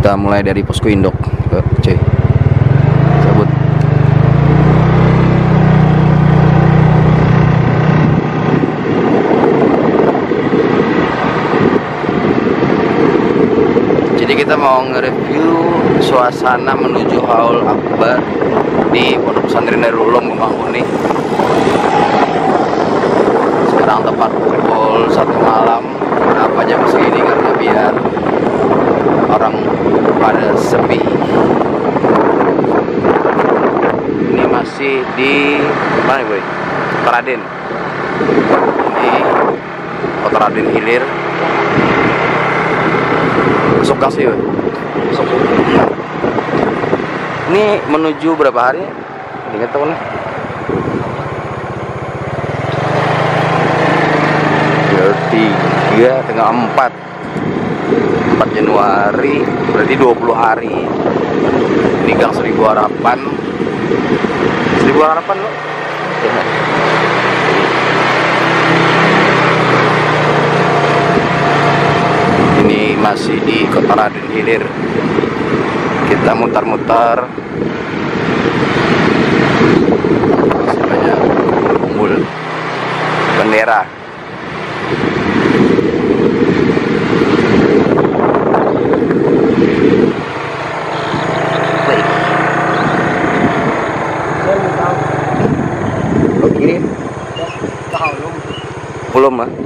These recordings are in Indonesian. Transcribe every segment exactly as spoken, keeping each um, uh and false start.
Kita mulai dari posko induk ke C. Cabut. Jadi kita mau nge-review suasana menuju Haul Akbar di Pondok Pesantren Darul Ulum Kemangkuning. Sekarang tepat pukul satu malam. Kenapa jam segini? Karena biar orang pada sepi. Ini masih di mana boy? Kota Raden. Ini Kota Raden Hilir. Masuk gang sih boy. Masuk. Ini menuju berapa hari? Ingat tahu nih. tiga tengah empat empat Januari, berarti dua puluh hari. Ini gang Seribu Harapan. Seribu Harapan loh. Ini masih di Kota Raden Hilir. Kita mutar-mutar. Banyak kumpul bendera. Belum ah?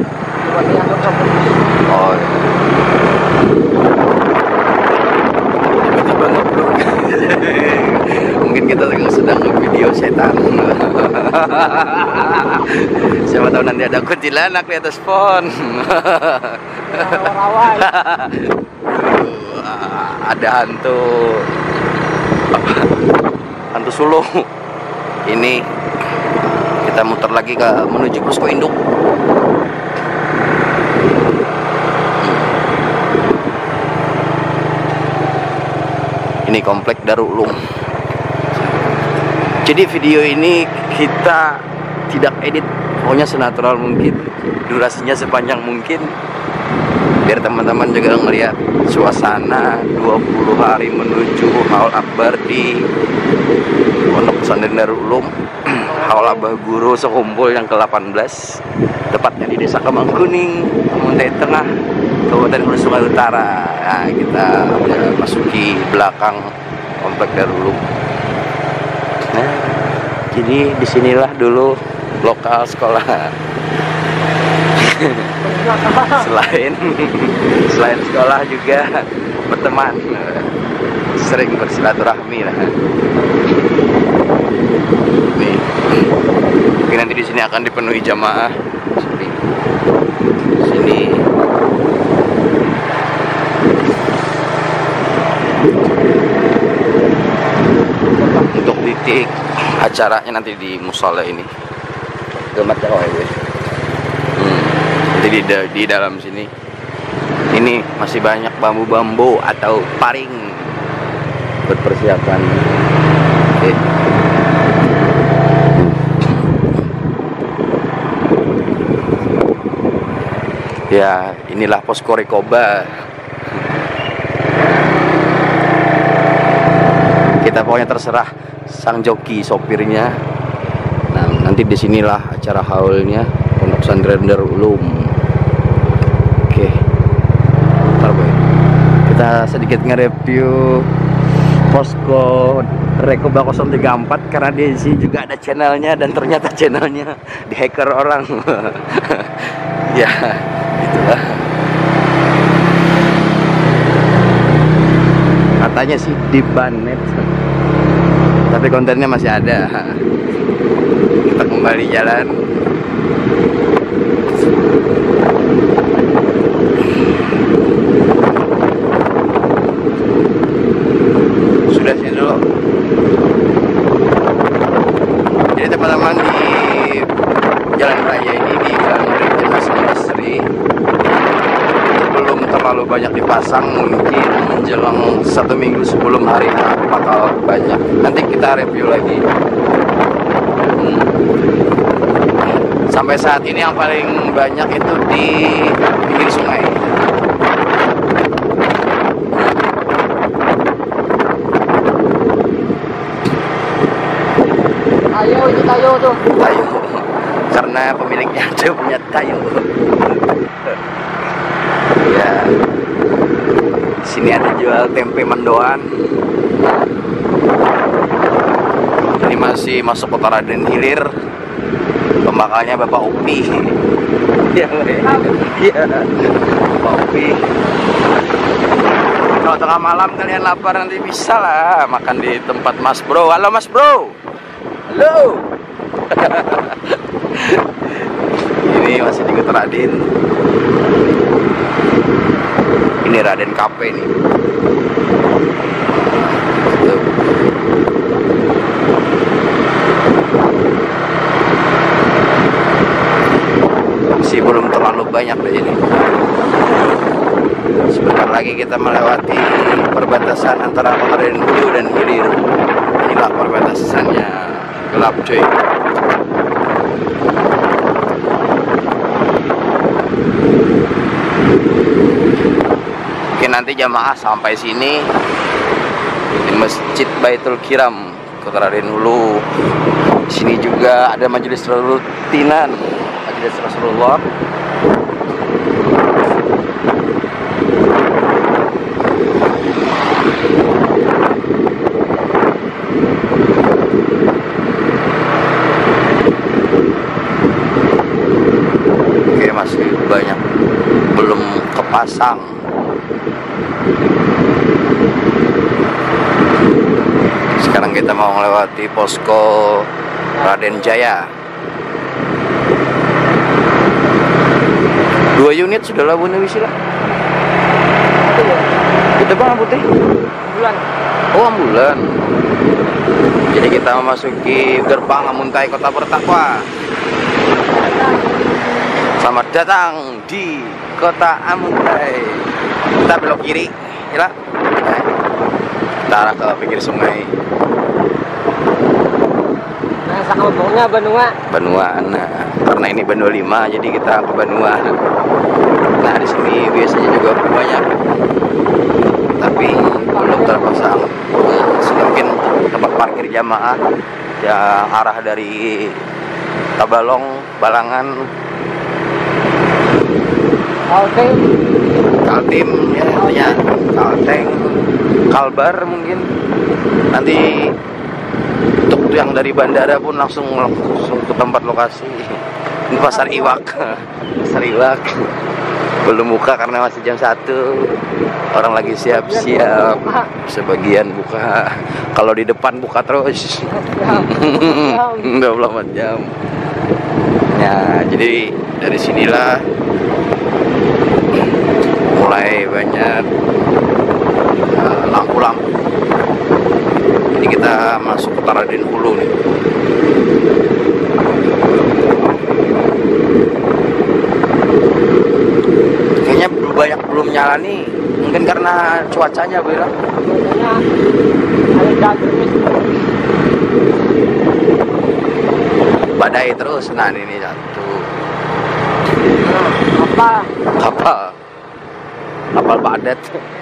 Oh iya. Tiba-tiba ngobrol. Mungkin kita sedang video setan. Siapa tahu nanti ada kuntilanak di atas pohon. Ada hantu hantu sulung. Ini kita muter lagi ke menuju posko induk. Ini komplek Darul Ulum. Jadi video ini kita tidak edit, pokoknya senatural mungkin, durasinya sepanjang mungkin, biar teman-teman juga ngelihat suasana dua puluh hari menuju Haul Akbar di Pondok Pesantren Darul Ulum. Haul Abah Guru sekumpul yang ke delapan belas, tepatnya di Desa Kemangkuning, Muntai Tengah, Kabupaten Hulu Sungai Utara. Nah, kita udah masuki belakang komplek Darul Ulum. Nah, jadi disinilah dulu lokal sekolah. selain selain sekolah juga berteman, sering bersilaturahmi lah. Nih, mungkin nanti di sini akan dipenuhi jamaah. Sini. Untuk titik acaranya nanti di musala ini. Gemat ya gue. Hmm. Jadi di, di dalam sini ini masih banyak bambu-bambu atau paring buat persiapan. Oke. Ya, inilah posko Rekoba. Kita pokoknya terserah sang joki sopirnya. Nah, nanti disinilah acara haulnya Pondok Pesantren Darul Ulum. Oke, ntar boy, kita sedikit nge-review posko Rekoba nol tiga empat karena di sini juga ada channelnya dan ternyata channelnya dihacker orang. Ya, itulah. Katanya sih di banet, tapi kontennya masih ada. Kita kembali jalan. Sudah sih dulu. Jadi teman-teman di jalan raya ini di Gang Renjenas Industri belum terlalu banyak dipasang, mungkin menjelang satu minggu sebelum hari H bakal banyak. Nanti kita review lagi. Hmm. Sampai saat ini yang paling banyak itu di pinggir sungai. Tayo tuh. Tayo. Karena pemiliknya ada punya tayo. Ya. Sini ada jual tempe mendoan. Ini masih masuk Kota Raden Hilir. Pembakalnya Bapak Upi. Iya, iya. Bapak Upi. Kalau tengah malam kalian lapar nanti bisa lah makan di tempat Mas Bro. Halo Mas Bro. Halo. Ini masih di Kota Raden. Ini Raden Cafe nih. Tuh. Masih belum terlalu banyak deh ini. Sebentar lagi kita melewati perbatasan antara Kota Raden Hulu dan Hilir. Inilah perbatasannya, gelap cuy. Mungkin nanti jamaah sampai sini di Masjid Baitul Kiram Kota Raden Hulu. Di sini juga ada majelis rutinan, majelis Rasulullah. Oke, masih banyak belum kepasang. Sekarang kita mau melewati posko Raden Jaya. Dua unit sudah lah Bunda Wisila. Itu bang putih. Bulan. Oh ambulan. Jadi kita memasuki gerbang Amuntai Kota Bertakwa. Selamat datang di Kota Amuntai. Kita belok kiri, ya. Kita arah ke pinggir sungai. Nah, sakabungnya Banua. Banua. Nah, karena ini Banua lima, jadi kita ke Banua. Nah, di sini biasanya juga banyak, tapi belum terpasang. Sudah mungkin tempat parkir jamaah yang arah dari Tabalong, Balangan, Kalteng. Kaltim, ya artinya Kalteng, Kalbar mungkin. Nanti untuk yang dari bandara pun langsung langsung ke tempat lokasi. Ini Pasar Iwak, Pasar Iwak. Belum buka karena masih jam satu. Orang lagi siap-siap. Sebagian buka. Kalau di depan buka terus. dua puluh empat jam. Ya, jadi dari sinilah mulai banyak lampu-lampu. Uh, Ini kita masuk ke Raden Hulu nih. Kayaknya banyak belum nyala nih. Mungkin karena cuacanya beda. Badai terus. Nah ini satu. Apa? Kapal. Kapal padat.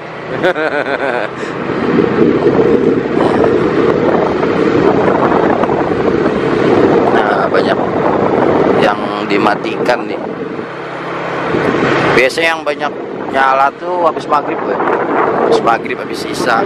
Nah banyak yang dimatikan nih. Biasanya yang banyak nyala tuh habis maghrib ya. Habis maghrib, habis sisa.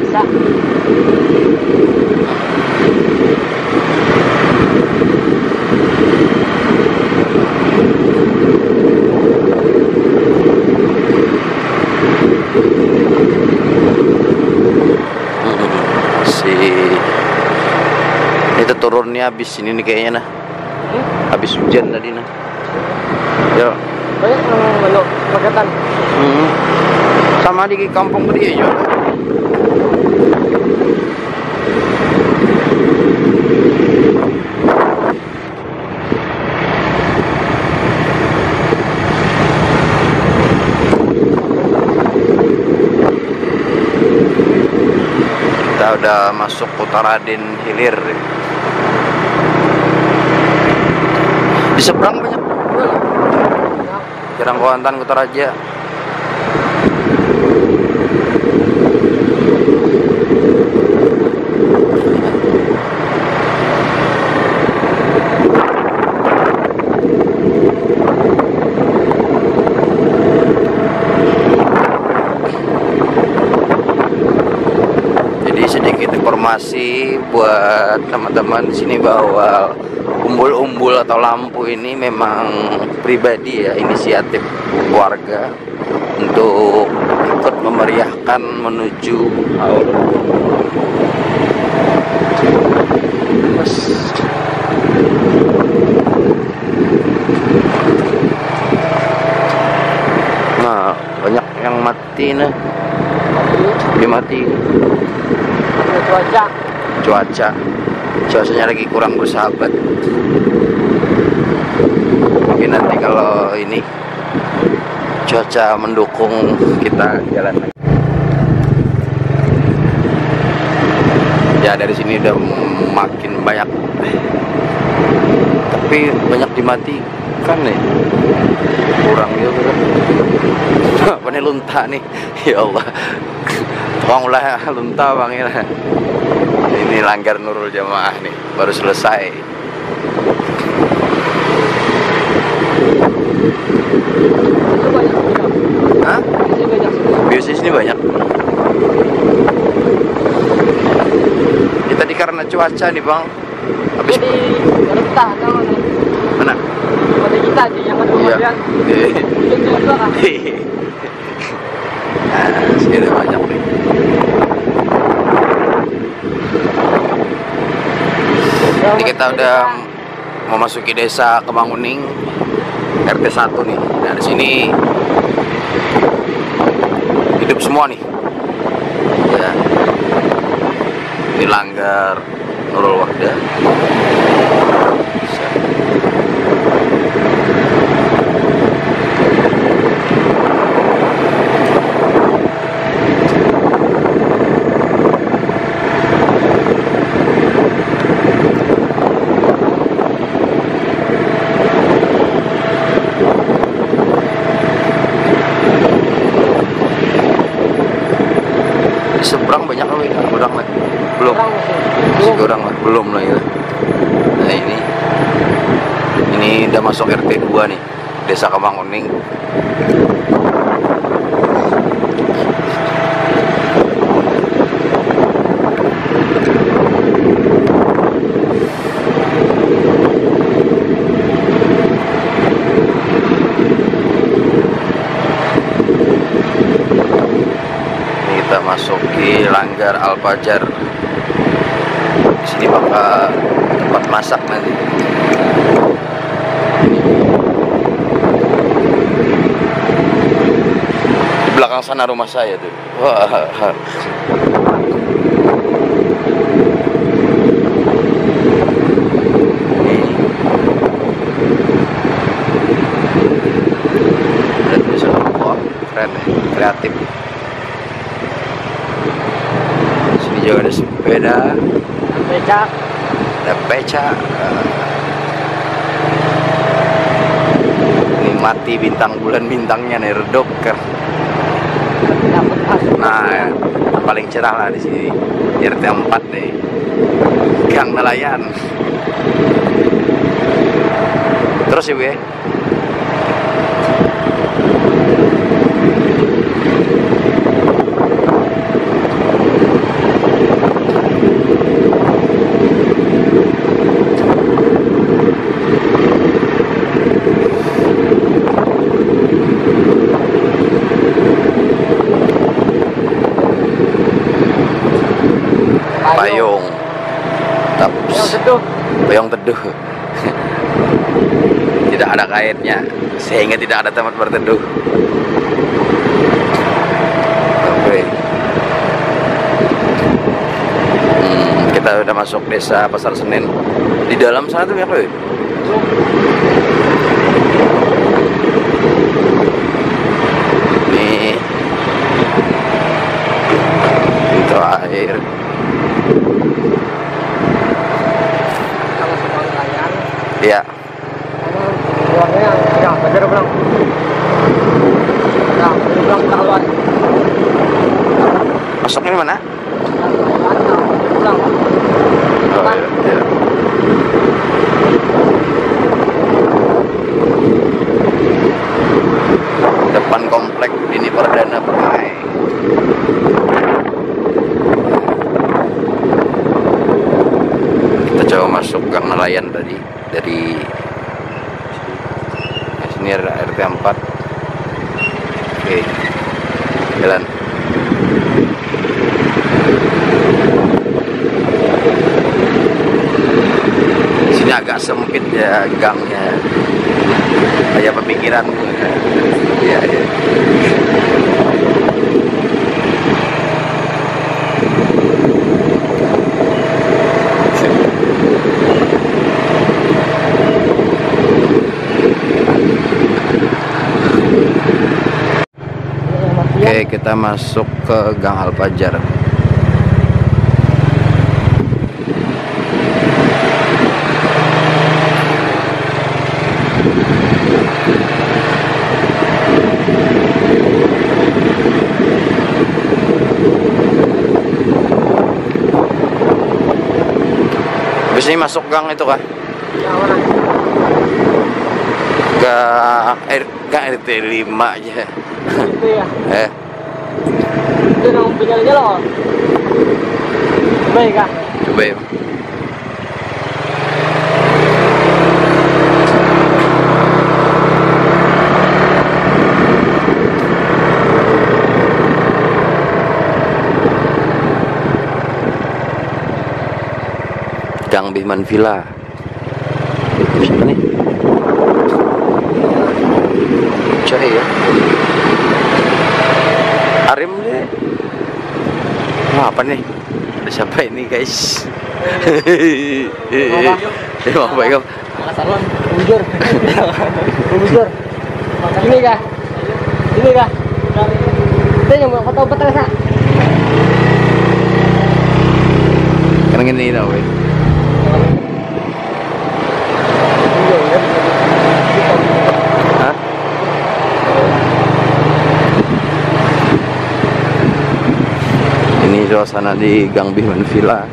Itu turunnya habis ini nih kayaknya nah. Habis hujan tadi nah. Ya. Banyak yang belok paketan. Hmm. Sama di kampung gede juga. Kita udah masuk Kota Raden Hilir. Di seberang banyak Jarang Kuantan, Kutaraja. informasi buat teman-teman di sini bahwa umbul-umbul atau lampu ini memang pribadi ya, inisiatif warga untuk ikut memeriahkan menuju haul. Nah, banyak yang mati nih. Dia mati. Cuaca. Cuaca. Cuacanya lagi kurang bersahabat. Mungkin nanti kalau ini cuaca mendukung kita jalan lagi. Ya dari sini udah makin banyak, tapi banyak dimatikan nih, kurang juga kan. Apa nih lunta nih, ya Allah, tolonglah lunta bang ya. Ini langgar Nurul Jamaah nih, baru selesai. Hah? Biasa sini banyak. Kita di karena cuaca nih bang. Habis Jadi rentah tahu nih. mana? Pada kita aja yang kemudian. Iya. Juga kan. Nah, sini ada banyak nih. Ini kita udah memasuki desa Kemanguning R T satu nih. Nah di sini hidup semua nih. Ya. Ini langgar Nurul Wahda. Seberang banyak kali, kurang lah, belum, masih kurang lah, belum lah ya. Nah ini, ini udah masuk R T dua nih, Desa Kemanguning. Masuki Langgar Al-Fajar. Di sini bakal tempat masak nanti. Di belakang sana rumah saya tuh. Wah. Wah, keren ya, kreatif. Juga ada sepeda, Becak, ada becak. Nikmati bintang bulan bintangnya nih, redok kan. Nah, paling cerah lah di sini, R T empat nih, Gang Nelayan. Terus ya, Bu ya. Payung, Payung teduh. Payung teduh. Tidak ada kaitnya, sehingga tidak ada tempat berteduh. Oke. Hmm, kita udah masuk desa Pasar Senen. Di dalam sana tuh ya, Pak? Nih, itu air. Iya. Uangnya ya, bener bilang. Ya, bilang keluar. Masuknya mana? Pulang. Oh, iya, iya. Depan komplek ini Perdana Permai. nelayan tadi dari sini R T empat. Oke, jalan. Sini agak sempit ya gangnya, kayak pemikiran. Ya, ya. Oke, kita masuk ke Gang Al-Fajar. Habis ini masuk gang itu kah? Gang R, gang R T lima aja. Itu ya. Eh, Itu nang pinggir aja loh. Baik kah? coba ya. Gang Bihman Villa. Siapa nih? Cari ya. Arim deh. Wah, apa nih? Ada siapa ini guys? Apa? Eh, apa ya? Salon, bujur. Bujur. Ini kah? Ini kah? Itu yang mau foto betul kah? Karena ini tau weh. Hah? Ini suasana di Gang Bihman Villa.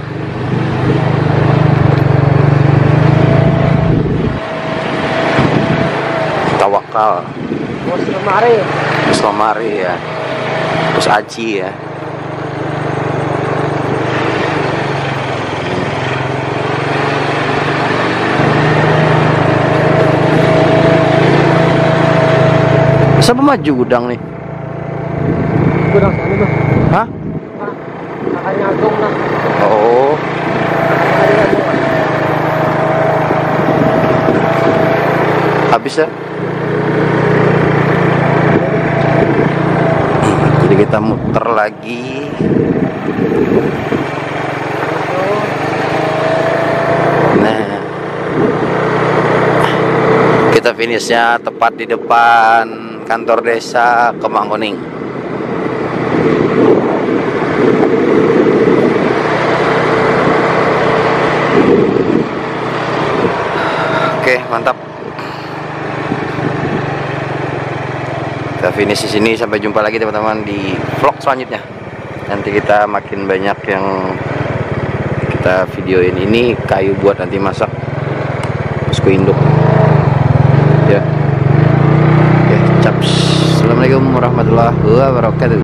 Tawakal. Bos lemari. Terus Lemari ya. Terus Aji ya. Siapa maju gudang nih? Gudang sana tuh. Hah? Kakaknya Agung lah. Oh. Kakaknya Agung. Habis ya? Jadi kita muter lagi. Nah, kita finishnya tepat di depan kantor desa Kemangkuning. Oke, mantap. Kita finish di sini, sampai jumpa lagi teman-teman di vlog selanjutnya. Nanti kita makin banyak yang kita videoin. Ini kayu buat nanti masak posko induk. Ya. Oke, caps. Assalamualaikum warahmatullahi wabarakatuh.